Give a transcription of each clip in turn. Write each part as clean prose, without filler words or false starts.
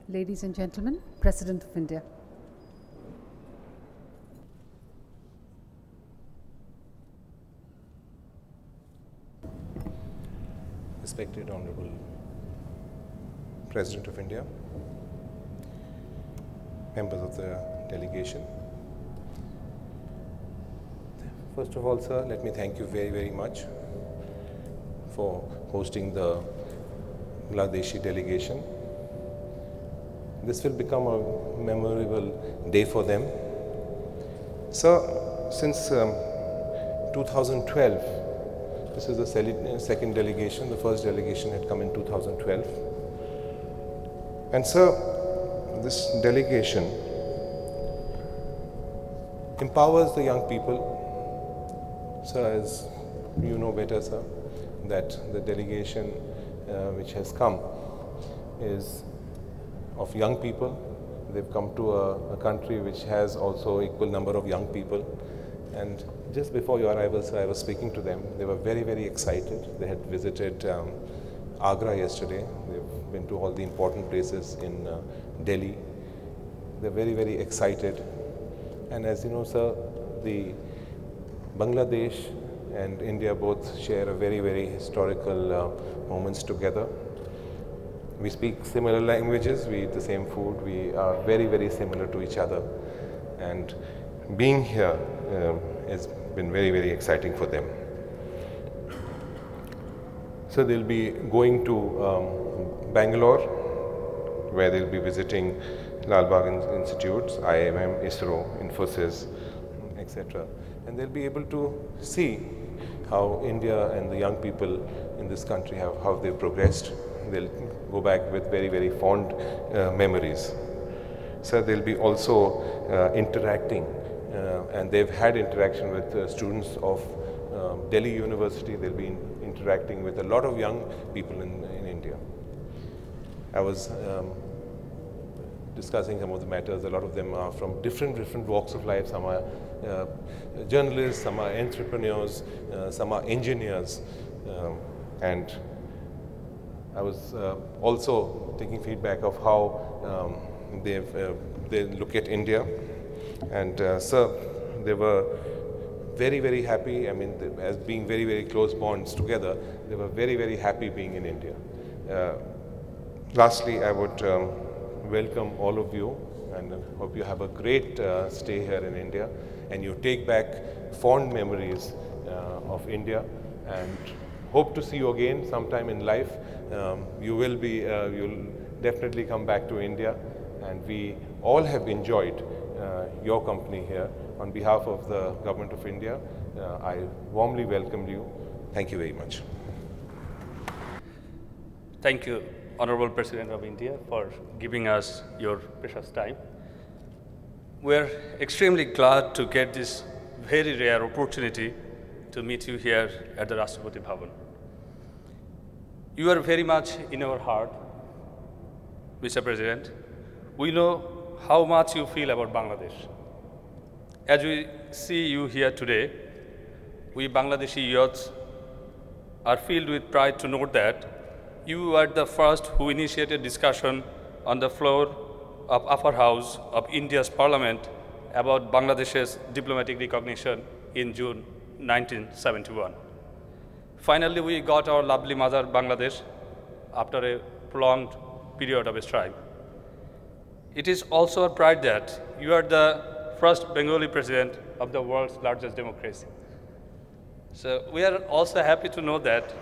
Ladies and gentlemen, President of India. Respected Honorable President of India, members of the delegation. First of all, sir, let me thank you very, very much for hosting the Bangladeshi delegation. This will become a memorable day for them. Sir, since 2012, this is the second delegation. The first delegation had come in 2012. And sir, this delegation empowers the young people. Sir, as you know better, sir, that the delegation which has come is of young people. They've come to a country which has also equal number of young people. And just before your arrival, sir, I was speaking to them. They were very, very excited. They had visited Agra yesterday. They've been to all the important places in Delhi. They're very, very excited. And as you know, sir, the Bangladesh and India both share a very, very historical moments together. We speak similar languages, we eat the same food, we are very, very similar to each other. And being here has been very, very exciting for them. So they'll be going to Bangalore, where they'll be visiting Lal Bagh Institutes, IIM, ISRO, Infosys, etc. And they'll be able to see how India and the young people in this country how they've progressed. They'll go back with very, very fond memories. So they'll be also interacting, and they've had interaction with students of Delhi University. They'll be interacting with a lot of young people in India. I was discussing some of the matters. A lot of them are from different walks of life. Some are journalists, some are entrepreneurs, some are engineers, and I was also taking feedback of how they look at India. And sir, they were very, very happy. I mean, as being very, very close bonds together, they were very, very happy being in India. Lastly, I would welcome all of you and hope you have a great stay here in India and you take back fond memories of India, and hope to see you again sometime in life. You'll definitely come back to India, and we all have enjoyed your company here. On behalf of the Government of India, I warmly welcome you. Thank you very much. Thank you, Honorable President of India, for giving us your precious time. We're extremely glad to get this very rare opportunity to meet you here at the Rashtrapati Bhavan. You are very much in our heart, Mr. President. We know how much you feel about Bangladesh. As we see you here today, we Bangladeshi youths are filled with pride to note that you were the first who initiated discussion on the floor of Upper House of India's Parliament about Bangladesh's diplomatic recognition in June 1971. Finally, we got our lovely mother, Bangladesh, after a prolonged period of strife. It is also a pride that you are the first Bengali president of the world's largest democracy. So we are also happy to know that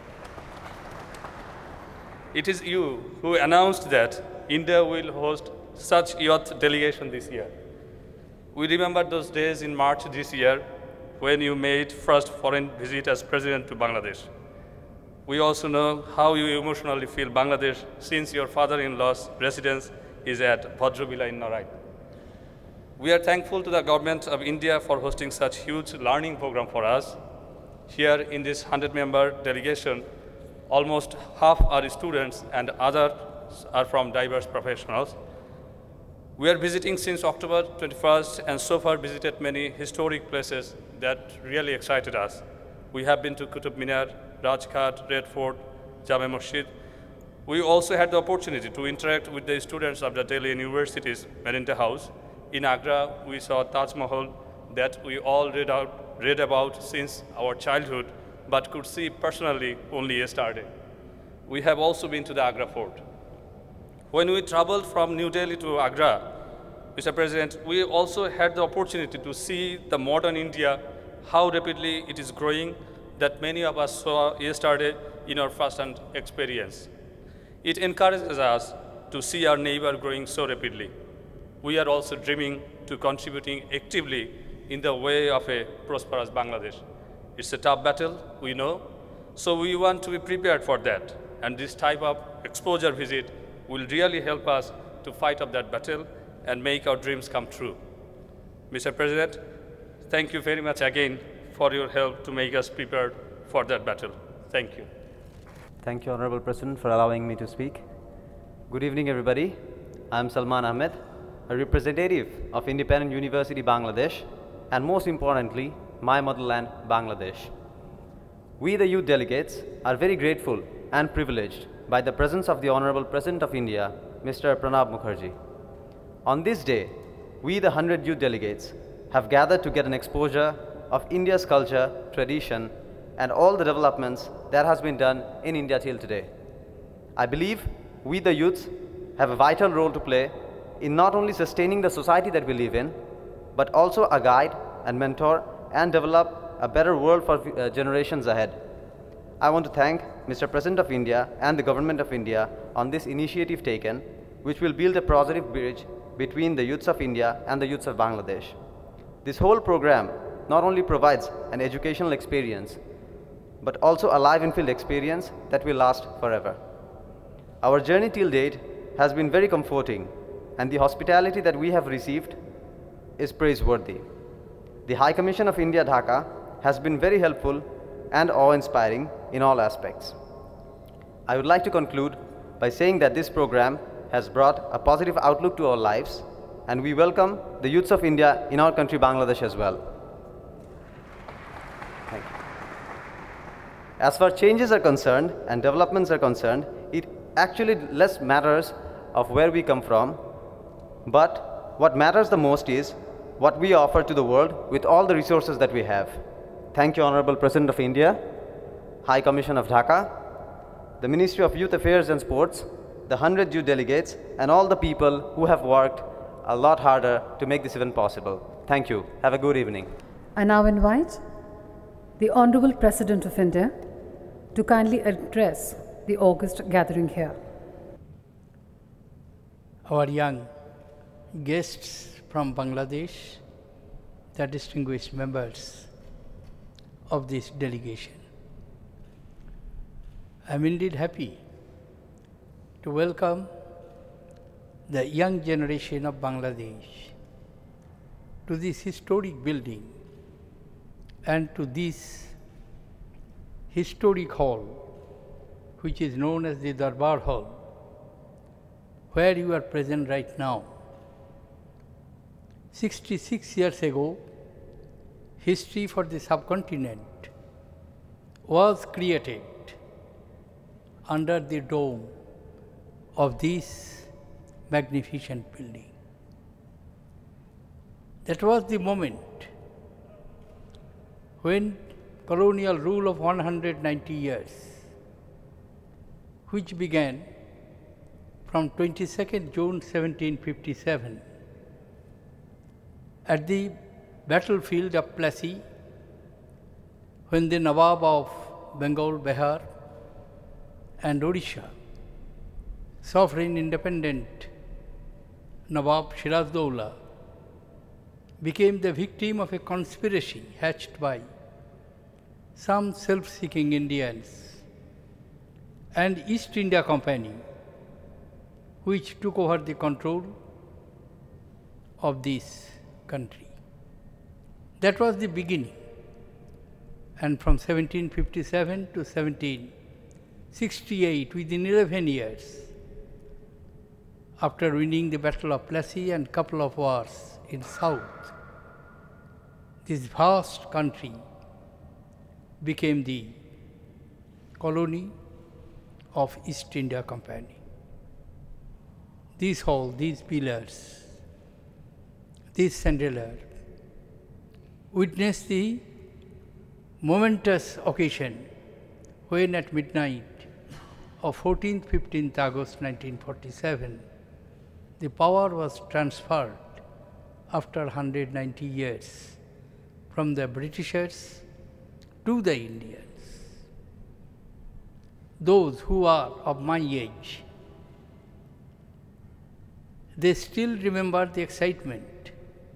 it is you who announced that India will host such youth delegation this year. We remember those days in March this year when you made first foreign visit as president to Bangladesh. We also know how you emotionally feel Bangladesh since your father-in-law's residence is at Bhadravila in Narai. We are thankful to the government of India for hosting such huge learning program for us. Here in this 100-member delegation, almost half are students and others are from diverse professionals. We are visiting since October 21st and so far visited many historic places that really excited us. We have been to Qutub Minar, Rajghat, Red Fort, Jame Masjid. We also had the opportunity to interact with the students of the Delhi University's Medinta House. In Agra, we saw Taj Mahal that we all read about since our childhood, but could see personally only yesterday. We have also been to the Agra fort. When we traveled from New Delhi to Agra, Mr. President, we also had the opportunity to see the modern India, how rapidly it is growing, that many of us saw yesterday in our first-hand experience. It encourages us to see our neighbor growing so rapidly. We are also dreaming to contributing actively in the way of a prosperous Bangladesh. It's a tough battle, we know, so we want to be prepared for that. And this type of exposure visit will really help us to fight up that battle and make our dreams come true. Mr. President, thank you very much again for your help to make us prepared for that battle. Thank you. Thank you, Honorable President, for allowing me to speak. Good evening, everybody. I'm Salman Ahmed, a representative of Independent University Bangladesh, and most importantly, my motherland, Bangladesh. We, the youth delegates, are very grateful and privileged by the presence of the Honorable President of India, Mr. President Mukherjee. On this day, we, the 100 youth delegates, have gathered to get an exposure of India's culture, tradition, and all the developments that has been done in India till today. I believe we, the youths, have a vital role to play in not only sustaining the society that we live in, but also a guide and mentor and develop a better world for generations ahead. I want to thank Mr. President of India and the Government of India on this initiative taken, which will build a positive bridge between the youths of India and the youths of Bangladesh. This whole program not only provides an educational experience, but also a live and field experience that will last forever. Our journey till date has been very comforting, and the hospitality that we have received is praiseworthy. The High Commission of India, Dhaka, has been very helpful and awe-inspiring in all aspects. I would like to conclude by saying that this program has brought a positive outlook to our lives, and we welcome the youths of India in our country, Bangladesh, as well. Thank you. As far as changes are concerned and developments are concerned, it actually less matters of where we come from, but what matters the most is what we offer to the world with all the resources that we have. Thank you, Honorable President of India, High Commission of Dhaka, the Ministry of Youth Affairs and Sports, the 100 youth delegates, and all the people who have worked a lot harder to make this event possible. Thank you. Have a good evening. I now invite the Honorable President of India to kindly address the August gathering here. Our young guests from Bangladesh, the distinguished members of this delegation. I am indeed happy to welcome the young generation of Bangladesh to this historic building and to this historic hall, which is known as the Darbar Hall, where you are present right now. 66 years ago, history for the subcontinent was created under the dome of this magnificent building. That was the moment when colonial rule of 190 years, which began from 22nd June 1757 at the battlefield of Plassey, when the Nawab of Bengal, Bihar, and Odisha, sovereign independent Nawab Shiraz-Dowla, became the victim of a conspiracy hatched by some self-seeking Indians and East India Company, which took over the control of this country. That was the beginning. And from 1757 to 1768, within 11 years, after winning the Battle of Plassey and couple of wars in South, this vast country became the colony of East India Company. This hall, these pillars, this chandelier witnessed the momentous occasion when at midnight of 14th, 15th August 1947, the power was transferred after 190 years from the Britishers to the Indians. Those who are of my age, they still remember the excitement,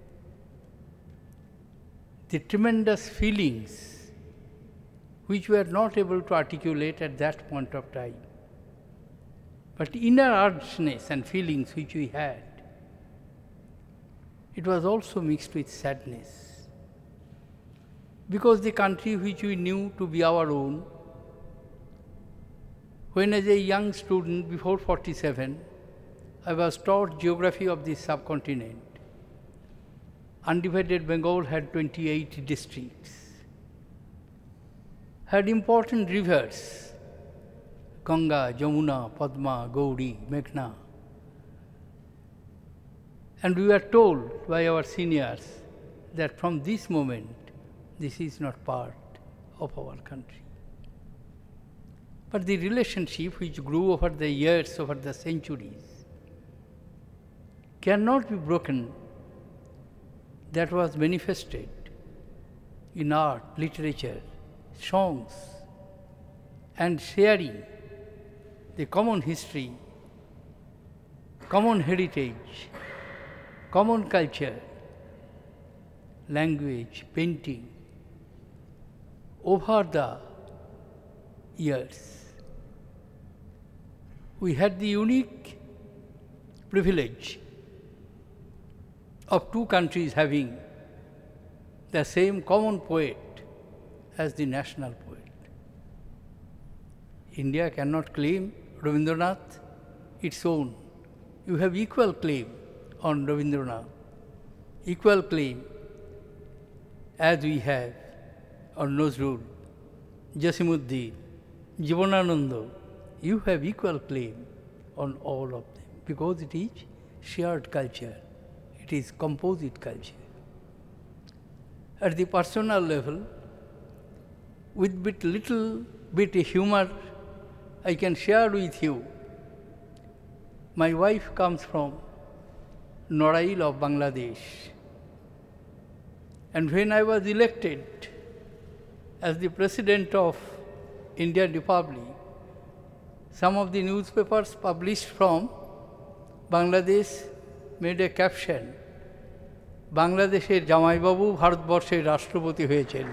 the tremendous feelings which we were not able to articulate at that point of time. But inner urgeness and feelings which we had, it was also mixed with sadness. Because the country which we knew to be our own, when as a young student before 47, I was taught geography of this subcontinent. Undivided Bengal had 28 districts, had important rivers, Ganga, Jamuna, Padma, Gauri, Meghna. And we were told by our seniors that from this moment, this is not part of our country. But the relationship which grew over the years, over the centuries, cannot be broken, that was manifested in art, literature, songs, and sharing the common history, common heritage, common culture, language, painting, over the years. We had the unique privilege of two countries having the same common poet as the national poet. India cannot claim Rabindranath its own. You have equal claim on Rabindranath, equal claim as we have on Nazrul, Jasimuddin, Jivanananda. You have equal claim on all of them because it is shared culture. It is composite culture. At the personal level, with little bit of humor, I can share with you. My wife comes from Norail of Bangladesh. And when I was elected as the President of Indian Republic, some of the newspapers published from Bangladesh made a caption, বাংলাদেশের জামাইবাবু ভারতবর্ষের রাষ্ট্রপতি হয়েছেন।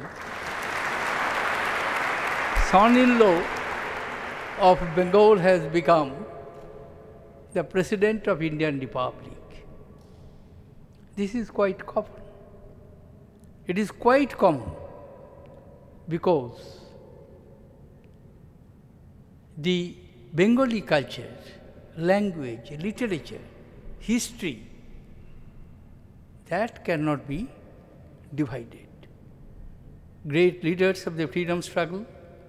Son-in-law of Bengal has become the President of Indian Republic. This is quite common. It is quite common because the Bengali culture, language, literature, history, that cannot be divided. Great leaders of the freedom struggle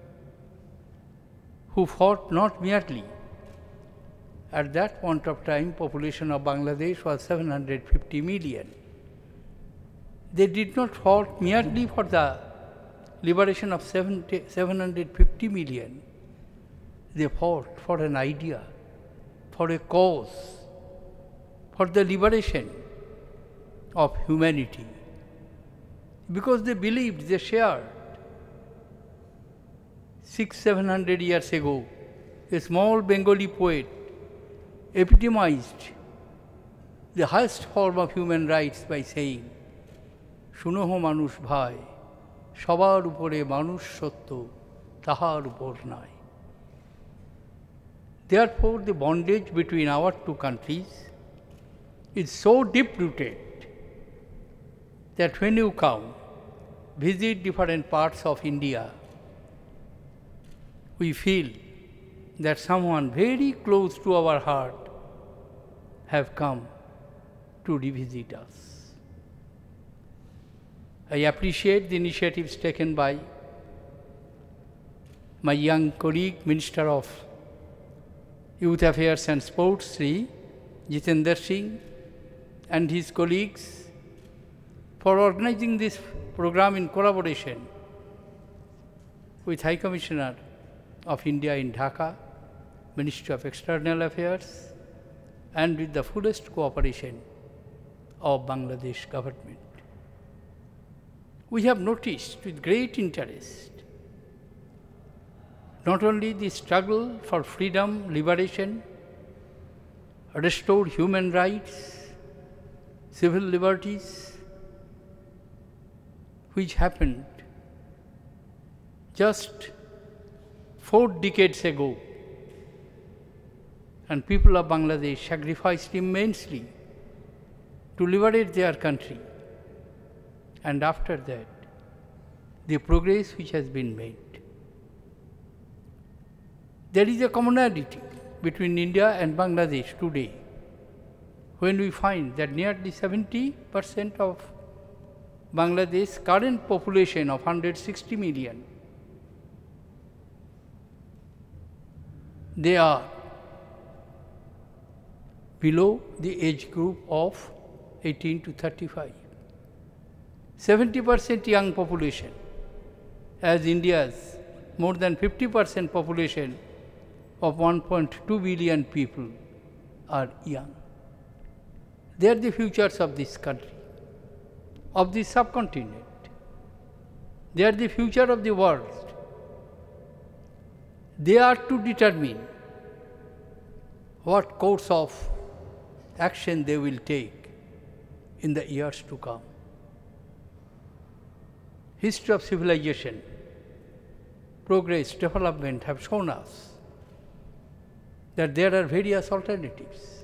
who fought not merely, at that point of time, population of Bangladesh was 750 million. They did not fight merely for the liberation of 750 million. They fought for an idea, for a cause, for the liberation of humanity. Because they believed, they shared. 600-700 years ago, a small Bengali poet epitomized the highest form of human rights by saying, শুনহ মানুষ ভাই, সবার উপরে মানুষ সত্য, তাহার উপর নাই. Therefore, the bondage between our two countries is so deep-rooted that when you come, visit different parts of India, we feel that someone very close to our heart have come to revisit us. I appreciate the initiatives taken by my young colleague, Minister of Youth Affairs and Sports, Sri Jitendra Singh, and his colleagues for organizing this program in collaboration with High Commissioner of India in Dhaka, Ministry of External Affairs, and with the fullest cooperation of Bangladesh government. We have noticed with great interest not only the struggle for freedom, liberation, restored human rights, civil liberties, which happened just 4 decades ago, and people of Bangladesh sacrificed immensely to liberate their country. And after that, the progress which has been made. There is a commonality between India and Bangladesh today, when we find that nearly 70% of Bangladesh's current population of 160 million, they are below the age group of 18 to 35. 70% young population, as India's more than 50% population of 1.2 billion people are young. They are the futures of this country, of this subcontinent. They are the future of the world. They are to determine what course of action they will take in the years to come. History of civilization, progress, development have shown us that there are various alternatives.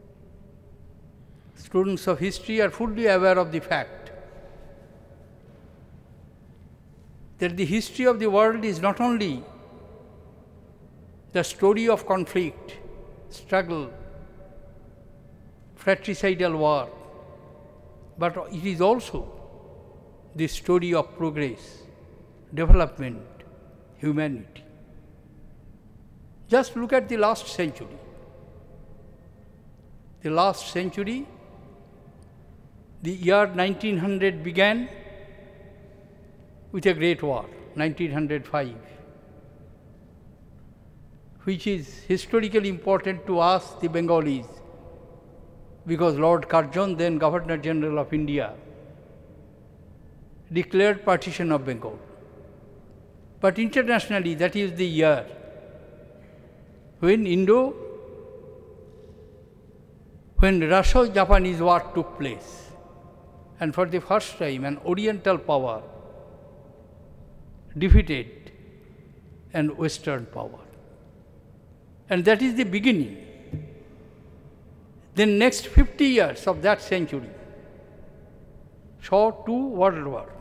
Students of history are fully aware of the fact that the history of the world is not only the story of conflict, struggle, fratricidal war, but it is also the story of progress, development, humanity. Just look at the last century. The last century, the year 1900 began with a great war, 1905, which is historically important to us, the Bengalis, because Lord Curzon, then Governor General of India, declared partition of Bengal. But internationally, that is the year when Russo-Japanese war took place, and for the first time an Oriental power defeated an Western power. And that is the beginning. Then next 50 years of that century saw 2 world wars.